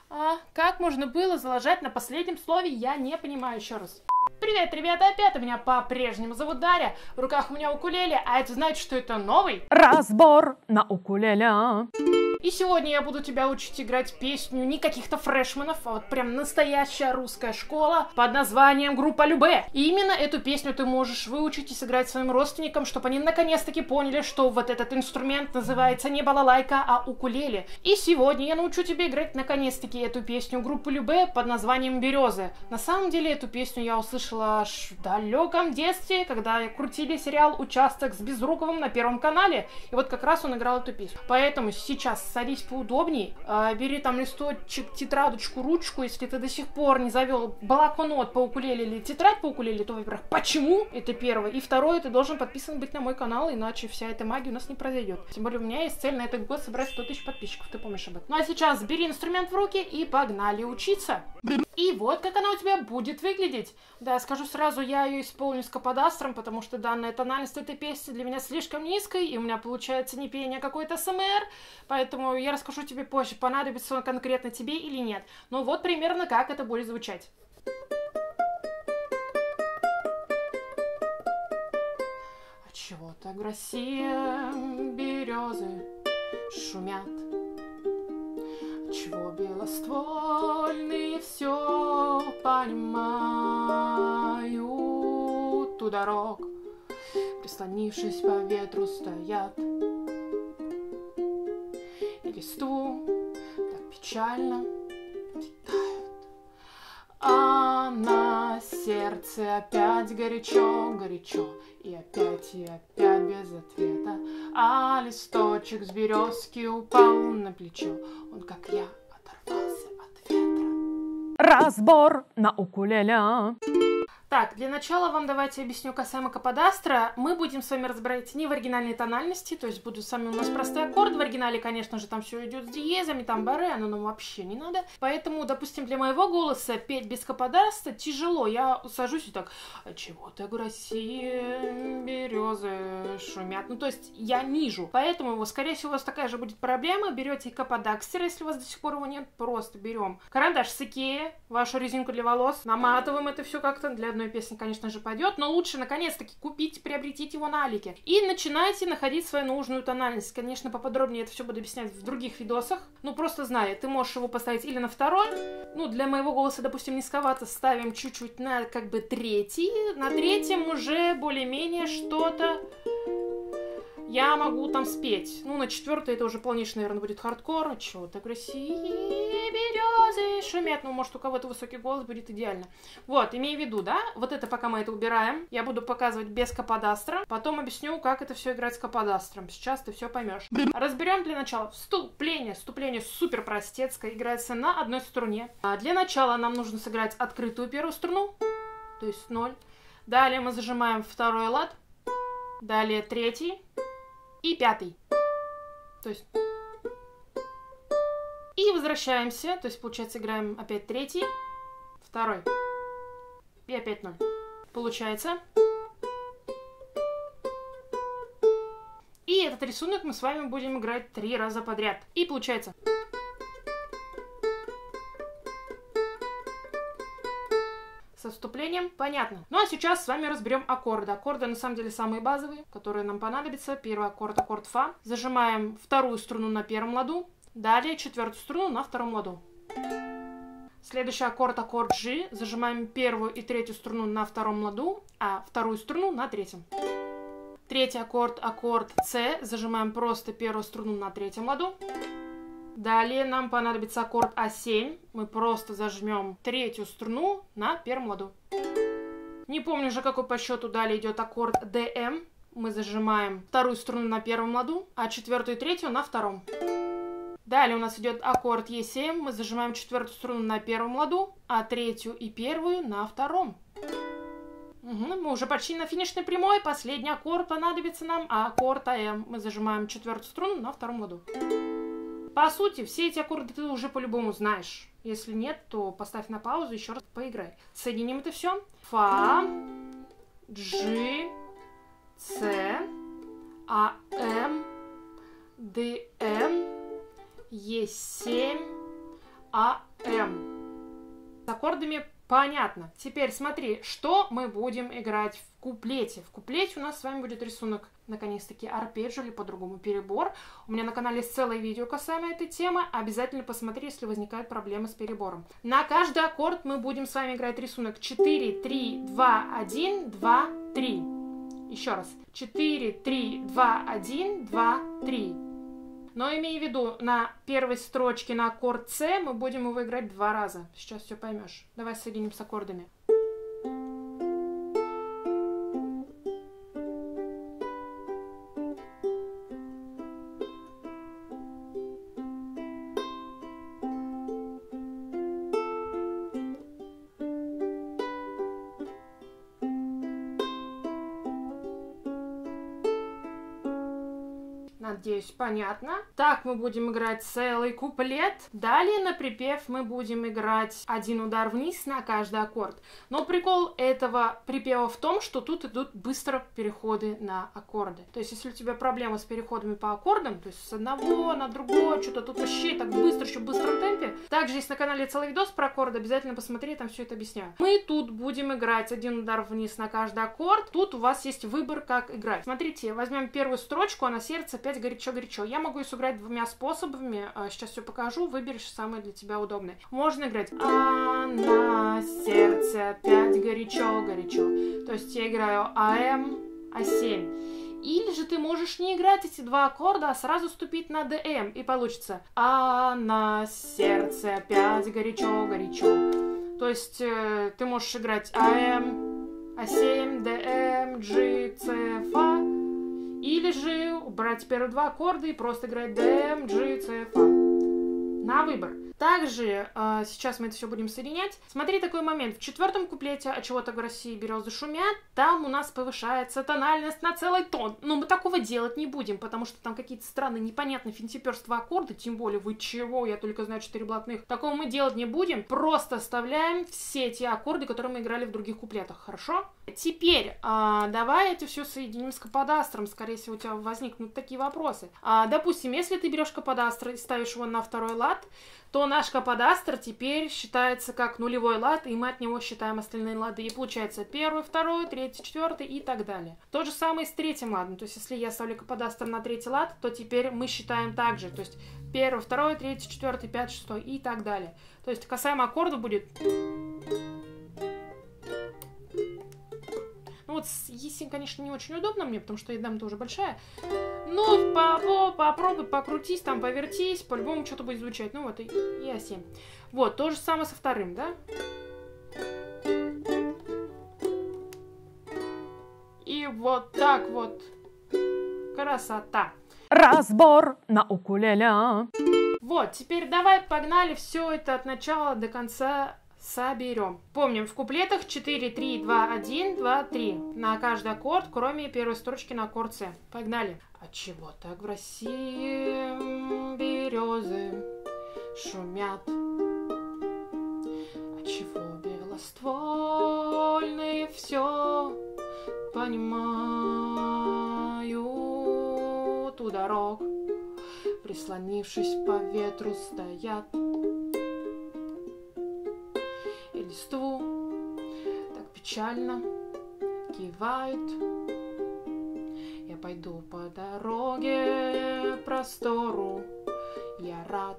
А как можно было заложать на последнем слове, я не понимаю еще раз. Привет, ребята, опять меня по-прежнему зовут Дарья, в руках у меня укулеле, а это значит, что это новый разбор на укулеле. И сегодня я буду тебя учить играть песню не каких-то фрешманов, а вот прям настоящая русская школа под названием «Группа Любэ». И именно эту песню ты можешь выучить и сыграть своим родственникам, чтобы они наконец-таки поняли, что вот этот инструмент называется не балалайка, а укулеле. И сегодня я научу тебя играть наконец-таки эту песню группы Любэ под названием «Березы». На самом деле эту песню я услышала аж в далеком детстве, когда крутили сериал «Участок» с Безруковым на Первом канале. И вот как раз он играл эту песню. Поэтому сейчас садись поудобней, бери там листочек, тетрадочку, ручку, если ты до сих пор не завел блокнот по укулеле или тетрадь по укулеле, то, во-первых, почему? Это первое. И второе, ты должен подписан быть на мой канал, иначе вся эта магия у нас не произойдет. Тем более у меня есть цель на этот год собрать 100 тысяч подписчиков, ты помнишь об этом. Ну а сейчас бери инструмент в руки и погнали учиться. И вот как она у тебя будет выглядеть. Да, скажу сразу, я ее исполню с каподастром, потому что данная тональность этой песни для меня слишком низкой, и у меня получается не пение, а какой-то СМР, поэтому я расскажу тебе позже, понадобится он конкретно тебе или нет. Но вот примерно как это будет звучать. Отчего так в России березы шумят? Отчего белоствольные все понимают у дорог, прислонившись по ветру стоят, и листву так печально летают, а на сердце опять горячо, и опять без ответа, а листочек с березки упал на плечо, он, как я, оторвался от ветра. Разбор на укулеле. Так, для начала вам давайте объясню касаемо каподастра. Мы будем с вами разбирать не в оригинальной тональности, то есть будут сами у нас простые аккорды. В оригинале, конечно же, там все идет с диезами, там баре, оно нам вообще не надо. Поэтому, допустим, для моего голоса петь без каподастра тяжело. Я сажусь и так, а чего-то в России березы шумят. Ну, то есть я нижу. Поэтому, скорее всего, у вас такая же будет проблема. Берете каподастер, если у вас до сих пор его нет, просто берем карандаш с Икеи, вашу резинку для волос, наматываем это все как-то для одной песни, конечно же, пойдет, но лучше, наконец-таки, купить, приобретите его на Алике. И начинайте находить свою нужную тональность. Конечно, поподробнее это все буду объяснять в других видосах. Ну, просто знай, ты можешь его поставить или на второй, ну, для моего голоса, допустим, низковато, ставим чуть-чуть на, как бы, третий. На третьем уже более-менее что-то я могу там спеть. Ну, на четвертый это уже полнейший, наверное, будет хардкор. Чего так в России березы шумят. Ну, может, у кого-то высокий голос будет идеально. Вот, имей в виду, да? Вот это пока мы это убираем. Я буду показывать без каподастра. Потом объясню, как это все играть с каподастром. Сейчас ты все поймешь. Разберем для начала вступление. Вступление супер простецкое. Играется на одной струне. Для начала нам нужно сыграть открытую первую струну. То есть 0. Далее мы зажимаем второй лад. Далее третий. И пятый. То есть... И возвращаемся. То есть, получается, играем опять третий, второй. И опять 0. Получается. И этот рисунок мы с вами будем играть 3 раза подряд. И получается... Со вступлением понятно. Ну а сейчас с вами разберем аккорды. Аккорды на самом деле самые базовые, которые нам понадобятся. Первый аккорд, аккорд фа. Зажимаем вторую струну на первом ладу. Далее четвертую струну на втором ладу. Следующий аккорд, аккорд G. Зажимаем первую и третью струну на втором ладу, а вторую струну на третьем. Третий аккорд, аккорд C. Зажимаем просто первую струну на третьем ладу. Далее нам понадобится аккорд А7. Мы просто зажмем третью струну на первом ладу. Не помню уже, какой по счету далее идет аккорд ДМ. Мы зажимаем вторую струну на первом ладу, а четвертую и третью на втором. Далее у нас идет аккорд Е7. Мы зажимаем четвертую струну на первом ладу, а третью и первую на втором. Мы уже почти на финишной прямой. Последний аккорд понадобится нам, а аккорд АМ. Мы зажимаем четвертую струну на втором ладу. По сути, все эти аккорды ты уже по-любому знаешь. Если нет, то поставь на паузу, еще раз поиграй. Соединим это все. Фа, G, С, АМ, ДМ, Е7, АМ. М. С аккордами понятно. Теперь смотри, что мы будем играть в куплете. В куплете у нас с вами будет рисунок, наконец-таки, арпеджио или по-другому перебор. У меня на канале есть целое видео касаемо этой темы. Обязательно посмотри, если возникают проблемы с перебором. На каждый аккорд мы будем с вами играть рисунок 4, 3, 2, 1, 2, 3. Еще раз. 4, 3, 2, 1, 2, 3. Но имей в виду, на первой строчке на аккорд С мы будем его играть 2 раза. Сейчас все поймешь. Давай соединим с аккордами. Надеюсь, понятно. Так мы будем играть целый куплет. Далее на припев мы будем играть один удар вниз на каждый аккорд. Но прикол этого припева в том, что тут идут быстро переходы на аккорды. То есть, если у тебя проблема с переходами по аккордам, то есть с одного на другое, что-то тут вообще так быстро, еще в быстром темпе. Также есть на канале целый видос про аккорды, обязательно посмотри, там все это объясняю. Мы тут будем играть один удар вниз на каждый аккорд. Тут у вас есть выбор, как играть. Смотрите, возьмем первую строчку, а на сердце 5 горячо-горячо. Я могу ее сыграть 2 способами. Сейчас все покажу, выберешь самый для тебя удобный. Можно играть а на сердце опять горячо-горячо. То есть я играю АМ, А7. Или же ты можешь не играть эти 2 аккорда, а сразу ступить на ДМ. И получится а на сердце опять горячо-горячо. То есть ты можешь играть АМ, А7, ДМ, G, С, Фа. Или же убрать первые 2 аккорда и просто играть ДМ, G, С, Фа. На выбор. Также сейчас мы это все будем соединять. Смотри, такой момент. В 4-м куплете «А чего-то в России березы шумят», там у нас повышается тональность на целый тон. Но мы такого делать не будем, потому что там какие-то странные, непонятные финтиперства аккорды, тем более вы чего, я только знаю 4 блатных. Такого мы делать не будем. Просто оставляем все те аккорды, которые мы играли в других куплетах, хорошо? Теперь давай это все соединим с каподастром. Скорее всего, у тебя возникнут такие вопросы. Допустим, если ты берешь каподастр и ставишь его на 2-й лад, то наш каподастр теперь считается как нулевой лад, и мы от него считаем остальные лады. И получается 1, 2, 3, 4 и так далее. То же самое с 3-м ладом. То есть, если я ставлю каподастр на 3-й лад, то теперь мы считаем так же. То есть 1, 2, 3, 4, 5, 6 и так далее. То есть, касаемо аккорда будет... Ну вот с Есин, конечно, не очень удобно мне, потому что еда тоже большая. Но попробуй покрутись, там повертись, по-любому что-то будет звучать. Ну вот и А7. Вот, то же самое со 2-м, да? И вот так вот. Красота. Разбор на укулеле. Вот, теперь давай погнали все это от начала до конца. Соберем. Помним, в куплетах 4, 3, 2, 1, 2, 3. На каждый аккорд, кроме первой строчки на аккорд С. Погнали. А чего так в России березы шумят? А чего белоствольные все понимают? У дорог, прислонившись по ветру, стоят. Листву так печально кивают. Я пойду по дороге простору, я рад.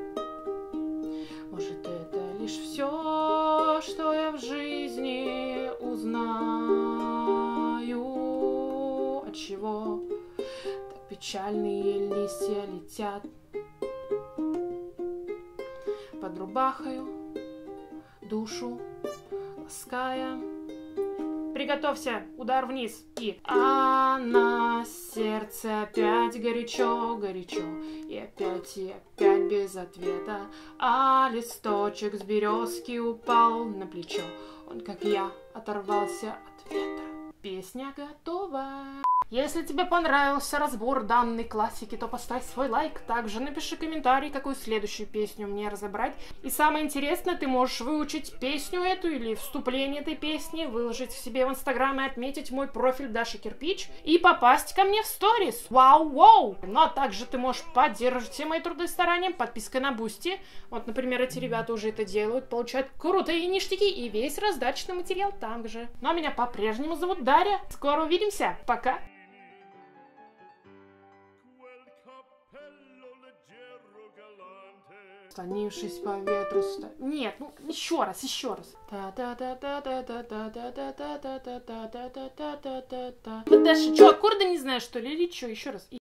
Может, это лишь все, что я в жизни узнаю. Отчего так печальные листья летят под рубахою, душу лаская. Приготовься, удар вниз. И а на сердце опять горячо-горячо. И опять без ответа. А листочек с березки упал на плечо. Он, как я, оторвался от ветра. Песня готова. Если тебе понравился разбор данной классики, то поставь свой лайк. Также напиши комментарий, какую следующую песню мне разобрать. И самое интересное, ты можешь выучить песню эту или вступление этой песни, выложить в себе в инстаграм и отметить мой профиль Даша Кирпич и попасть ко мне в сторис. Вау-вау! Ну а также ты можешь поддерживать все мои труды старанием подпиской на Бусти. Вот, например, эти ребята уже это делают, получают крутые ништяки и весь раздаточный материал там же. Ну а меня по-прежнему зовут Дарья. Скоро увидимся. Пока! Станившись по ветру... Нет, ну еще раз. Вы дальше что, аккорды не знаешь, что ли? Или что? Еще раз.